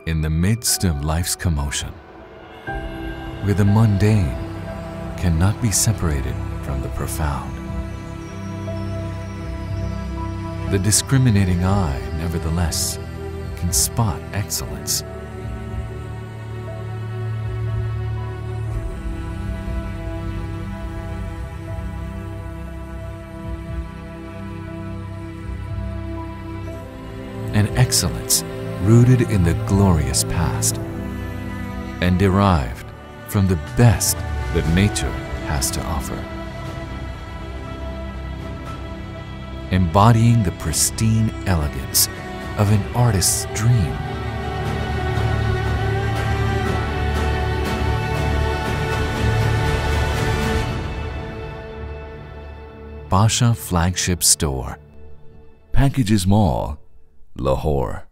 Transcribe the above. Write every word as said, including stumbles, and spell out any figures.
in the midst of life's commotion, where the mundane cannot be separated from the profound. The discriminating eye, nevertheless, can spot excellence. An excellence rooted in the glorious past and derived from the best that nature has to offer, embodying the pristine elegance of an artist's dream. Pasha Flagship Store, Packages Mall, Lahore.